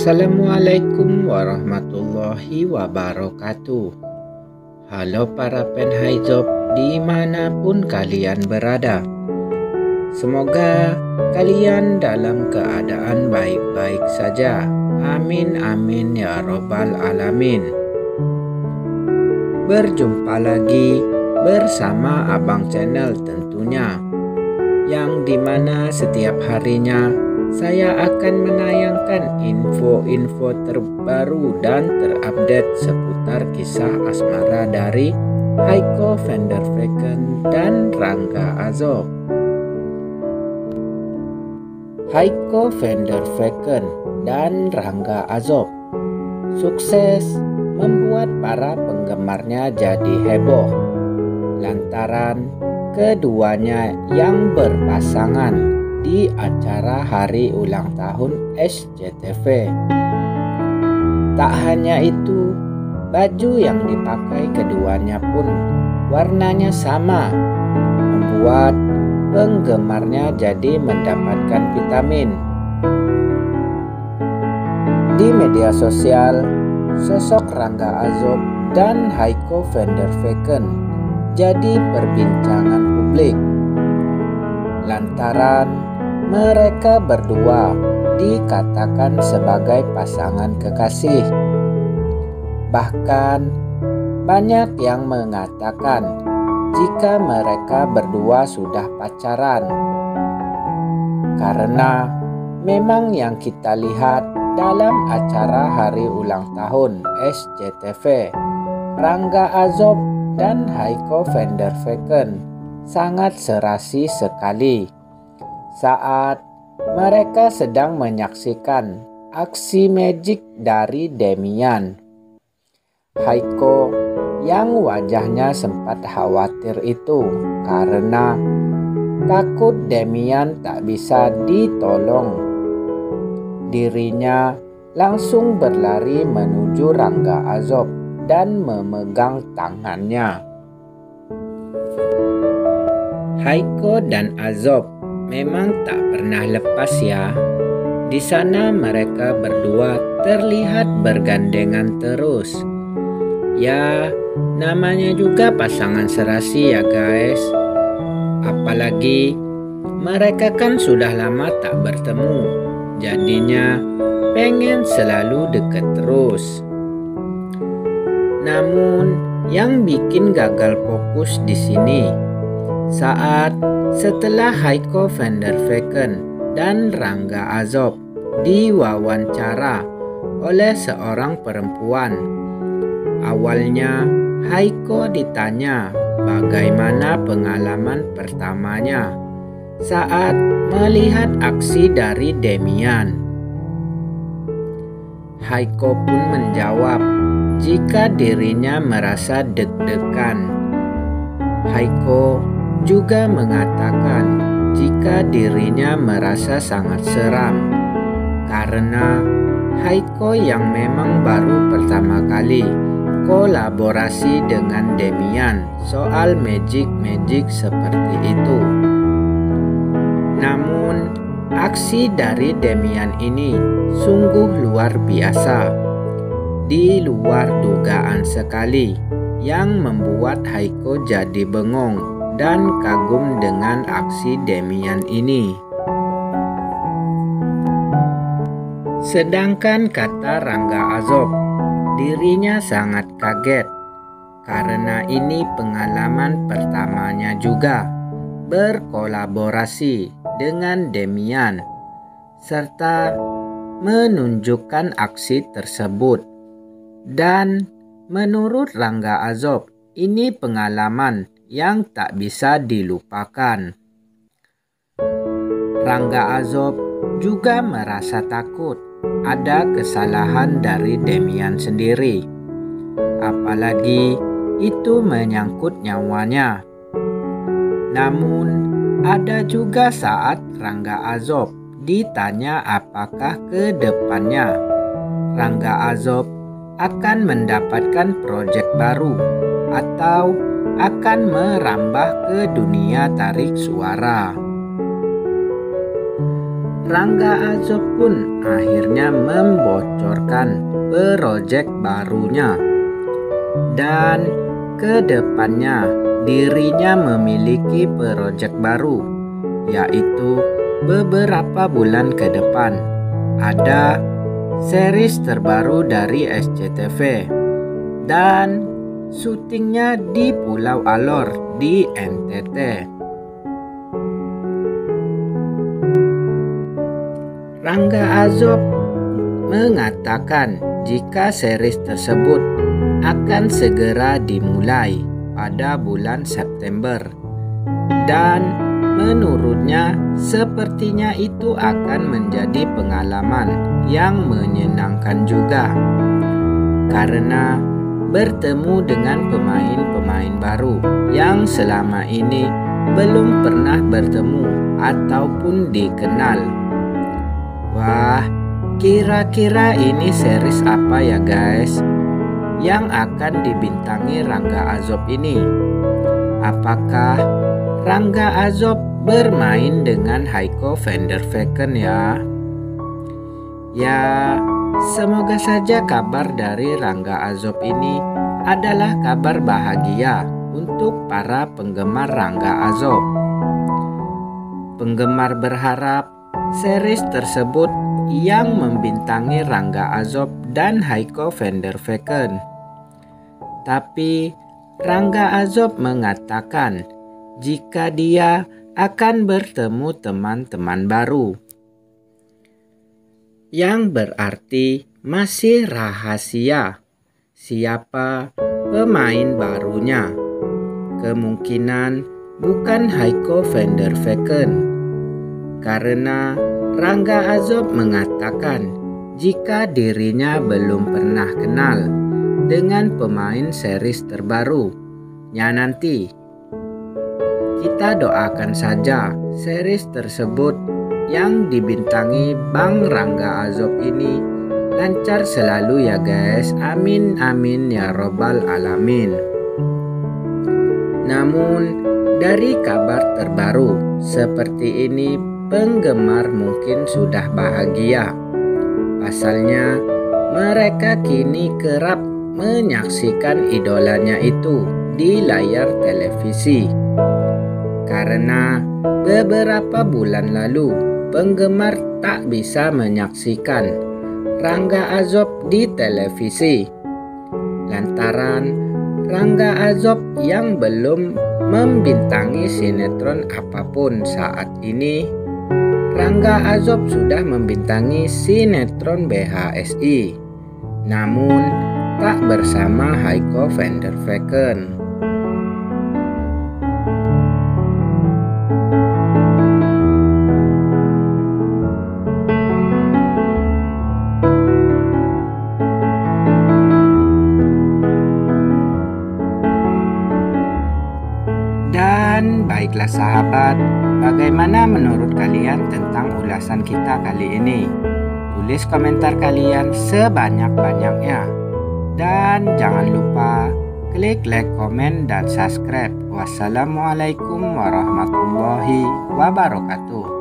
Assalamualaikum warahmatullahi wabarakatuh. Halo para penhijab dimanapun kalian berada. Semoga kalian dalam keadaan baik-baik saja. Amin amin ya robbal alamin. Berjumpa lagi bersama Abang Channel tentunya, yang dimana setiap harinya saya akan menayangkan info-info terbaru dan terupdate seputar kisah asmara dari Haiko van der Vecken dan Rangga Azob. Haiko van der Vecken dan Rangga Azob sukses membuat para penggemarnya jadi heboh lantaran keduanya yang berpasangan di acara hari ulang tahun SCTV. Tak hanya itu, baju yang dipakai keduanya pun warnanya sama, membuat penggemarnya jadi mendapatkan vitamin. Di media sosial, sosok Rangga Azob dan Haiko van der Vecken jadi perbincangan publik lantaran mereka berdua dikatakan sebagai pasangan kekasih. Bahkan banyak yang mengatakan jika mereka berdua sudah pacaran. Karena memang yang kita lihat dalam acara hari ulang tahun SCTV, Rangga Azob dan Haiko van der Vecken sangat serasi sekali saat mereka sedang menyaksikan aksi magic dari Demian. Haiko yang wajahnya sempat khawatir itu karena takut Demian tak bisa ditolong. Dirinya langsung berlari menuju Rangga Azob dan memegang tangannya. Haiko dan Azob memang tak pernah lepas ya. Di sana mereka berdua terlihat bergandengan terus. Ya, namanya juga pasangan serasi ya guys. Apalagi mereka kan sudah lama tak bertemu. Jadinya pengen selalu deket terus. Namun yang bikin gagal fokus di sini saat setelah Haiko van der Vecken dan Rangga Azob diwawancara oleh seorang perempuan. Awalnya Haiko ditanya bagaimana pengalaman pertamanya saat melihat aksi dari Demian. Haiko pun menjawab jika dirinya merasa deg-degan. Haiko juga mengatakan jika dirinya merasa sangat seram karena Haiko yang memang baru pertama kali kolaborasi dengan Demian soal magic seperti itu. Namun aksi dari Demian ini sungguh luar biasa, di luar dugaan sekali, yang membuat Haiko jadi bengong dan kagum dengan aksi Demian ini. Sedangkan kata Rangga Azob, dirinya sangat kaget karena ini pengalaman pertamanya juga berkolaborasi dengan Demian serta menunjukkan aksi tersebut. Dan menurut Rangga Azob, ini pengalaman yang tak bisa dilupakan. Rangga Azob juga merasa takut ada kesalahan dari Demian sendiri, apalagi itu menyangkut nyawanya. Namun ada juga saat Rangga Azob ditanya apakah ke depannya Rangga Azob akan mendapatkan proyek baru atau akan merambah ke dunia tarik suara. Rangga Azob pun akhirnya membocorkan proyek barunya. Dan kedepannya dirinya memiliki proyek baru, yaitu beberapa bulan ke depan ada series terbaru dari SCTV dan syutingnya di Pulau Alor di NTT. Rangga Azob mengatakan jika series tersebut akan segera dimulai pada bulan September dan menurutnya sepertinya itu akan menjadi pengalaman yang menyenangkan juga karena bertemu dengan pemain-pemain baru yang selama ini belum pernah bertemu ataupun dikenal. Wah, kira-kira ini series apa ya guys yang akan dibintangi Rangga Azob ini? Apakah Rangga Azob bermain dengan Haiko van der Vecken ya? Ya, semoga saja kabar dari Rangga Azob ini adalah kabar bahagia untuk para penggemar Rangga Azob. Penggemar berharap series tersebut yang membintangi Rangga Azob dan Haiko van der Vecken. Tapi Rangga Azob mengatakan jika dia akan bertemu teman-teman baru, yang berarti masih rahasia siapa pemain barunya. Kemungkinan bukan Haiko van der Vecken, karena Rangga Azob mengatakan jika dirinya belum pernah kenal dengan pemain series terbarunya nanti. Kita doakan saja series tersebut yang dibintangi Bang Rangga Azob ini lancar selalu ya guys. Amin amin ya robbal alamin. Namun dari kabar terbaru seperti ini, penggemar mungkin sudah bahagia. Pasalnya mereka kini kerap menyaksikan idolanya itu di layar televisi. Karena beberapa bulan lalu penggemar tak bisa menyaksikan Rangga Azob di televisi lantaran Rangga Azob yang belum membintangi sinetron apapun saat ini. Rangga Azob sudah membintangi sinetron BHSI, namun tak bersama Haiko van der Vecken. Dan baiklah sahabat, bagaimana menurut kalian tentang ulasan kita kali ini? Tulis komentar kalian sebanyak-banyaknya. Dan jangan lupa klik like, komen, dan subscribe. Wassalamualaikum warahmatullahi wabarakatuh.